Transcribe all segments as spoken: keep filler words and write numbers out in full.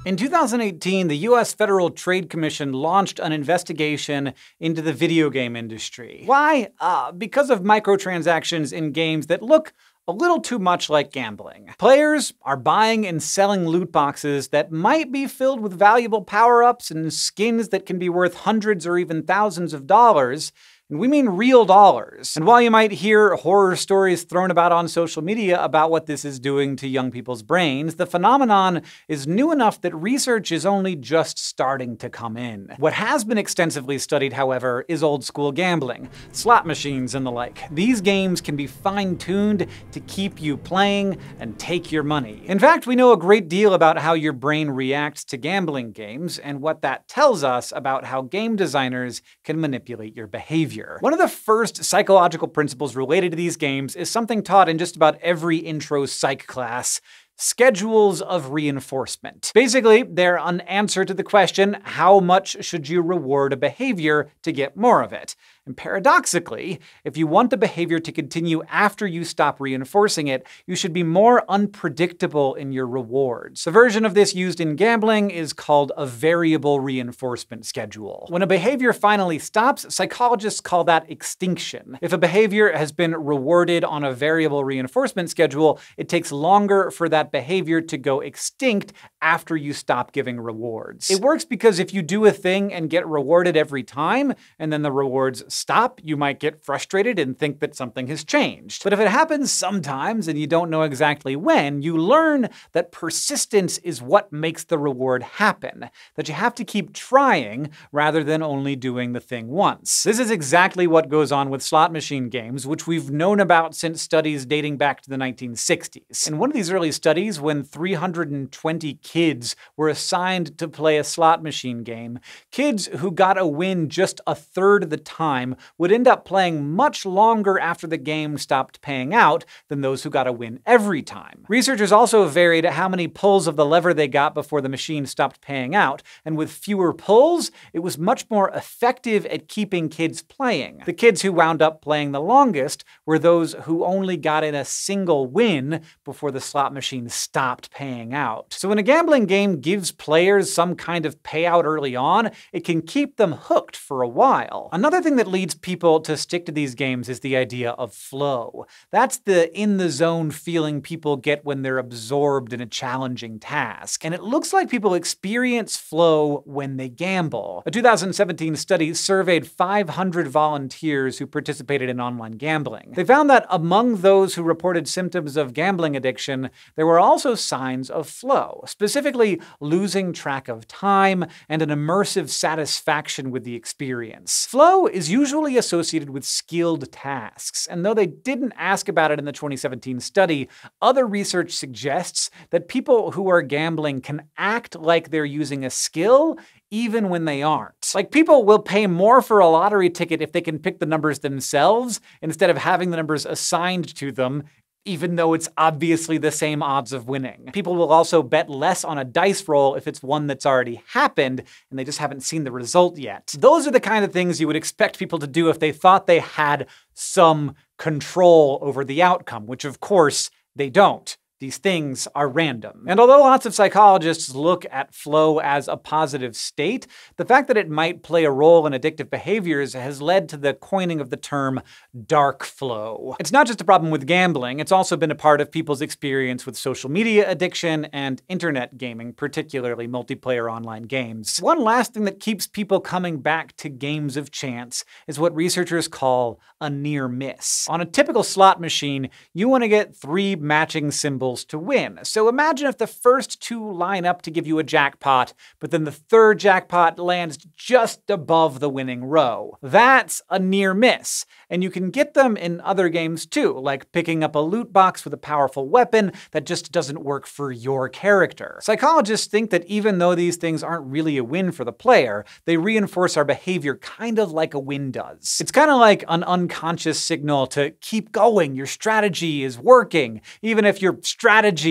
In two thousand eighteen, the U S Federal Trade Commission launched an investigation into the video game industry. Why? Uh, because of microtransactions in games that look a little too much like gambling. Players are buying and selling loot boxes that might be filled with valuable power-ups and skins that can be worth hundreds or even thousands of dollars. And we mean real dollars. And while you might hear horror stories thrown about on social media about what this is doing to young people's brains, the phenomenon is new enough that research is only just starting to come in. What has been extensively studied, however, is old-school gambling, slot machines and the like. These games can be fine-tuned to keep you playing and take your money. In fact, we know a great deal about how your brain reacts to gambling games and what that tells us about how game designers can manipulate your behavior. One of the first psychological principles related to these games is something taught in just about every intro psych class: schedules of reinforcement. Basically, they're an answer to the question, how much should you reward a behavior to get more of it? And paradoxically, if you want the behavior to continue after you stop reinforcing it, you should be more unpredictable in your rewards. The version of this used in gambling is called a variable reinforcement schedule. When a behavior finally stops, psychologists call that extinction. If a behavior has been rewarded on a variable reinforcement schedule, it takes longer for that behavior to go extinct after you stop giving rewards. It works because if you do a thing and get rewarded every time, and then the rewards stop, you might get frustrated and think that something has changed. But if it happens sometimes and you don't know exactly when, you learn that persistence is what makes the reward happen, that you have to keep trying rather than only doing the thing once. This is exactly what goes on with slot machine games, which we've known about since studies dating back to the nineteen sixties. In one of these early studies, when three hundred twenty kids were assigned to play a slot machine game, kids who got a win just a third of the time would end up playing much longer after the game stopped paying out than those who got a win every time. Researchers also varied how many pulls of the lever they got before the machine stopped paying out, and with fewer pulls, it was much more effective at keeping kids playing. The kids who wound up playing the longest were those who only got in a single win before the slot machine stopped paying out. So when a gambling game gives players some kind of payout early on, it can keep them hooked for a while. Another thing that leads people to stick to these games is the idea of flow. That's the in-the-zone feeling people get when they're absorbed in a challenging task. And it looks like people experience flow when they gamble. A two thousand seventeen study surveyed five hundred volunteers who participated in online gambling. They found that among those who reported symptoms of gambling addiction, there were also signs of flow, specifically losing track of time and an immersive satisfaction with the experience. Flow is usually associated with skilled tasks, and though they didn't ask about it in the twenty seventeen study, other research suggests that people who are gambling can act like they're using a skill even when they aren't. Like, people will pay more for a lottery ticket if they can pick the numbers themselves instead of having the numbers assigned to them, even though it's obviously the same odds of winning. People will also bet less on a dice roll if it's one that's already happened and they just haven't seen the result yet. Those are the kind of things you would expect people to do if they thought they had some control over the outcome, which of course they don't. These things are random. And although lots of psychologists look at flow as a positive state, the fact that it might play a role in addictive behaviors has led to the coining of the term dark flow. It's not just a problem with gambling, it's also been a part of people's experience with social media addiction and internet gaming, particularly multiplayer online games. One last thing that keeps people coming back to games of chance is what researchers call a near miss. On a typical slot machine, you want to get three matching symbols to win. So imagine if the first two line up to give you a jackpot, but then the third jackpot lands just above the winning row. That's a near miss. And you can get them in other games too, like picking up a loot box with a powerful weapon that just doesn't work for your character. Psychologists think that even though these things aren't really a win for the player, they reinforce our behavior kind of like a win does. It's kind of like an unconscious signal to keep going, your strategy is working, even if your strategy is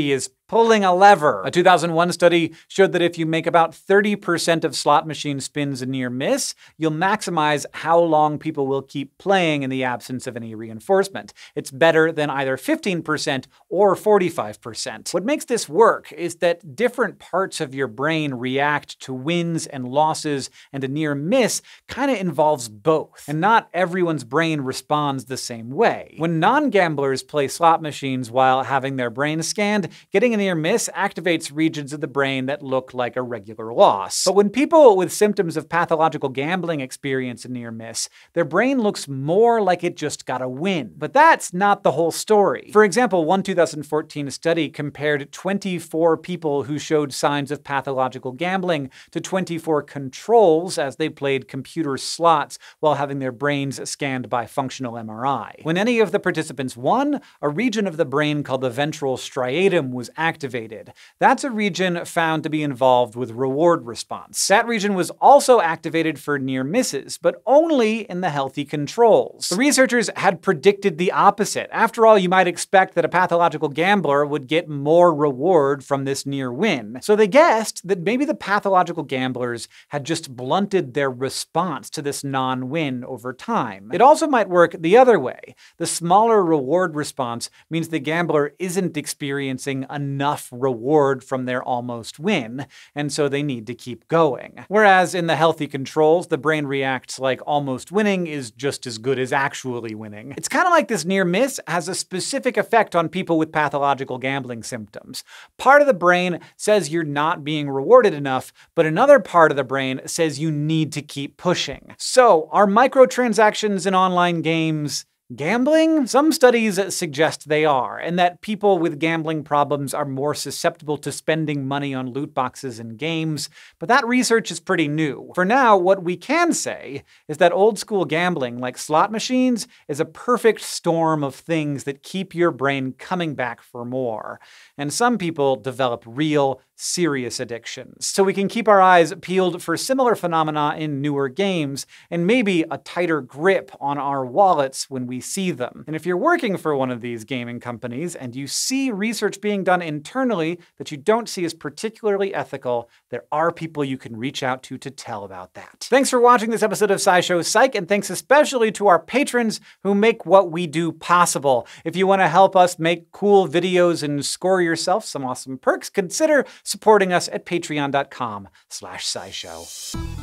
pulling a lever. A two thousand one study showed that if you make about thirty percent of slot machine spins a near miss, you'll maximize how long people will keep playing in the absence of any reinforcement. It's better than either fifteen percent or forty-five percent. What makes this work is that different parts of your brain react to wins and losses, and a near miss kind of involves both. And not everyone's brain responds the same way. When non-gamblers play slot machines while having their brain scanned, getting a near miss activates regions of the brain that look like a regular loss. But when people with symptoms of pathological gambling experience a near miss, their brain looks more like it just got a win. But that's not the whole story. For example, one two thousand fourteen study compared twenty-four people who showed signs of pathological gambling to twenty-four controls as they played computer slots while having their brains scanned by functional M R I. When any of the participants won, a region of the brain called the ventral striatum was activated. That's a region found to be involved with reward response. That region was also activated for near misses, but only in the healthy controls. The researchers had predicted the opposite. After all, you might expect that a pathological gambler would get more reward from this near win. So they guessed that maybe the pathological gamblers had just blunted their response to this non-win over time. It also might work the other way. The smaller reward response means the gambler isn't experiencing enough reward from their almost win, and so they need to keep going. Whereas in the healthy controls, the brain reacts like almost winning is just as good as actually winning. It's kind of like this near miss has a specific effect on people with pathological gambling symptoms. Part of the brain says you're not being rewarded enough, but another part of the brain says you need to keep pushing. So, are microtransactions in online games gambling? Some studies suggest they are, and that people with gambling problems are more susceptible to spending money on loot boxes and games, but that research is pretty new. For now, what we can say is that old-school gambling, like slot machines, is a perfect storm of things that keep your brain coming back for more. And some people develop real, serious addictions. So we can keep our eyes peeled for similar phenomena in newer games, and maybe a tighter grip on our wallets when we see them. And if you're working for one of these gaming companies and you see research being done internally that you don't see as particularly ethical, there are people you can reach out to to tell about that. Thanks for watching this episode of SciShow Psych, and thanks especially to our patrons who make what we do possible. If you want to help us make cool videos and score yourself some awesome perks, consider supporting us at patreon dot com slash scishow.